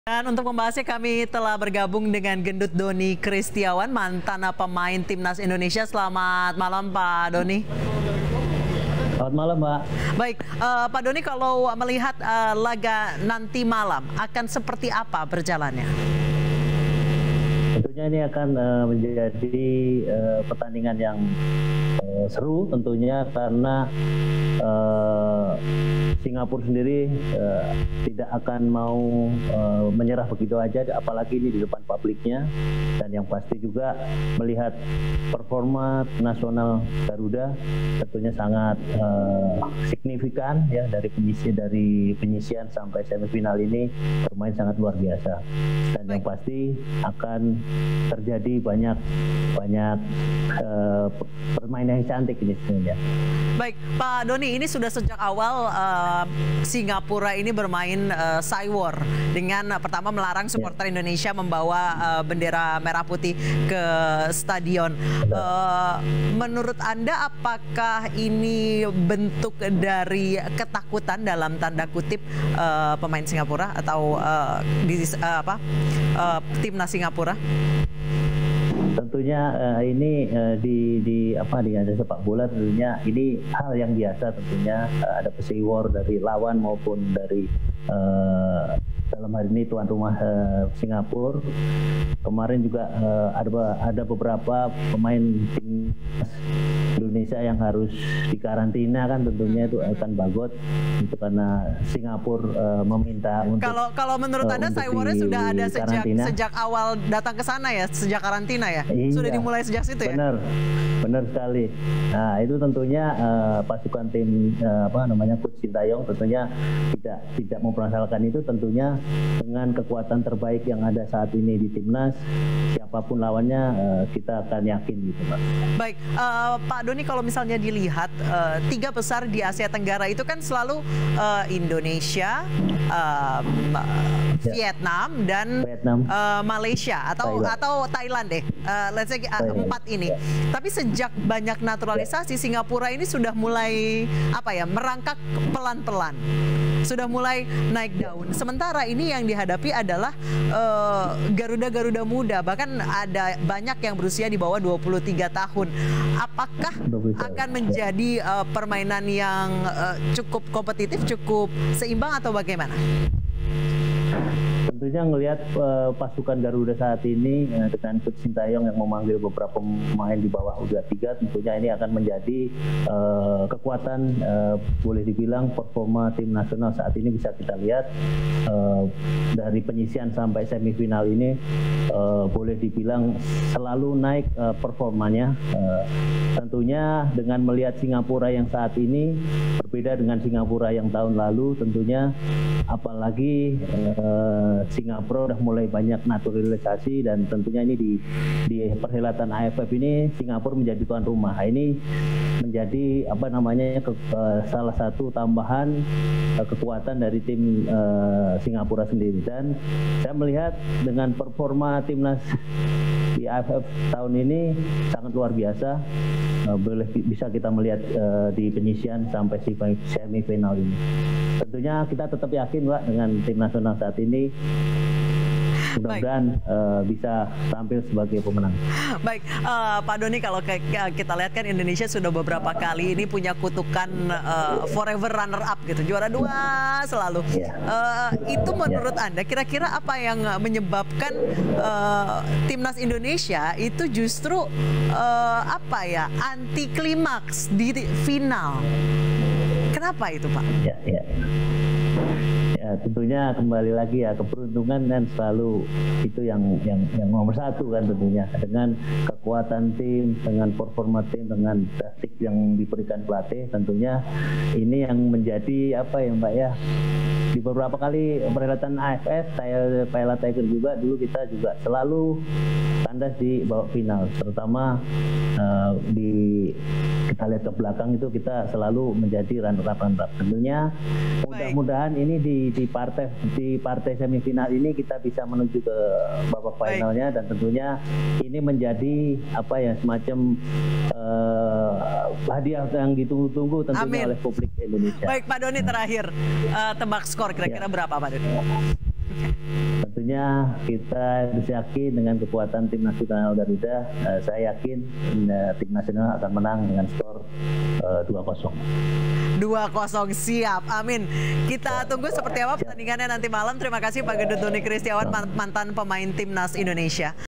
Dan untuk membahasnya kami telah bergabung dengan Gendut Doni Kristiawan, mantan pemain Timnas Indonesia. Selamat malam Pak Doni. Selamat malam Mbak. Baik, Pak Doni, kalau melihat laga nanti malam akan seperti apa berjalannya? Tentunya ini akan menjadi pertandingan yang seru tentunya karena Singapura sendiri tidak akan mau menyerah begitu aja, apalagi ini di depan publiknya, dan yang pasti juga melihat performa nasional Garuda tentunya sangat signifikan ya, dari penyisian sampai semifinal ini bermain sangat luar biasa, dan yang pasti akan terjadi banyak permainan yang cantik ini sebenarnya. Baik, Pak Doni, ini sudah sejak awal Singapura ini bermain Cywar dengan pertama melarang supporter Indonesia membawa bendera merah putih ke stadion. Menurut Anda, apakah ini bentuk dari ketakutan dalam tanda kutip pemain Singapura atau timnas Singapura? Tentunya ini di sepak bola tentunya ini hal yang biasa, tentunya ada pesi war dari lawan maupun dari dalam hari ini tuan rumah Singapura. Kemarin juga ada beberapa pemain timnas Indonesia yang harus dikarantina, kan tentunya itu akan bagot itu karena Singapura meminta untuk kalau menurut Anda Cywarnya sudah ada sejak awal datang ke sana ya, sejak karantina ya? Iya, sudah dimulai sejak situ ya? Benar sekali. Nah, itu tentunya pasukan tim Coach Sintayong tentunya tidak mempermasalahkan itu, tentunya dengan kekuatan terbaik yang ada saat ini di timnas, siapapun lawannya kita akan yakin gitu, Pak. Baik, Pak Doni, kalau misalnya dilihat tiga besar di Asia Tenggara itu kan selalu Indonesia, Vietnam dan Malaysia atau Thailand deh. Let's say empat ini. Tapi sejak banyak naturalisasi, Singapura ini sudah mulai merangkak pelan-pelan, sudah mulai naik daun. Sementara ini yang dihadapi adalah Garuda muda, bahkan ada banyak yang berusia di bawah 23 tahun. Apakah akan menjadi permainan yang cukup kompetitif, cukup seimbang, atau bagaimana? Tentunya melihat pasukan Garuda saat ini dengan Coach Sintayong yang memanggil beberapa pemain di bawah U23, tentunya ini akan menjadi kekuatan, boleh dibilang performa tim nasional saat ini bisa kita lihat dari penyisian sampai semifinal ini, boleh dibilang selalu naik performanya. Tentunya dengan melihat Singapura yang saat ini berbeda dengan Singapura yang tahun lalu, tentunya apalagi Singapura udah mulai banyak naturalisasi, dan tentunya ini di perhelatan AFF ini Singapura menjadi tuan rumah. Ini menjadi salah satu tambahan kekuatan dari tim Singapura sendiri, dan saya melihat dengan performa timnas di AFF tahun ini sangat luar biasa. Bisa kita melihat di penyisian sampai semifinal ini. Tentunya kita tetap yakin, Pak, dengan tim nasional saat ini. Mudah-mudahan bisa tampil sebagai pemenang. Baik, Pak Doni, kalau kita lihat kan Indonesia sudah beberapa kali ini punya kutukan forever runner up gitu, juara dua selalu. Itu menurut Anda kira-kira apa yang menyebabkan timnas Indonesia itu justru anti klimaks di final? Kenapa itu, Pak? Ya, tentunya kembali lagi ya, keberuntungan kan selalu itu yang nomor satu kan, tentunya dengan kekuatan tim, dengan performa tim, dengan taktik yang diberikan pelatih, tentunya ini yang menjadi Mbak ya, di beberapa kali perhelatan AFF, Piala Tiger juga dulu kita juga selalu kandas di babak final, terutama kita lihat ke belakang itu kita selalu menjadi runner-up. Tentunya mudah-mudahan ini di partai semifinal ini kita bisa menuju ke babak finalnya, dan tentunya ini menjadi semacam hadiah yang ditunggu-tunggu tentunya oleh publik Indonesia. Baik, Pak Doni, terakhir tebak skor kira-kira berapa, Pak Doni? Tentunya kita yakin dengan kekuatan tim nasional Garuda, saya yakin tim nasional akan menang dengan skor 2-0. 2-0, siap, amin. Kita tunggu seperti apa pertandingannya nanti malam. Terima kasih Pak Gedut Doni Kristiawan, mantan pemain timnas Indonesia.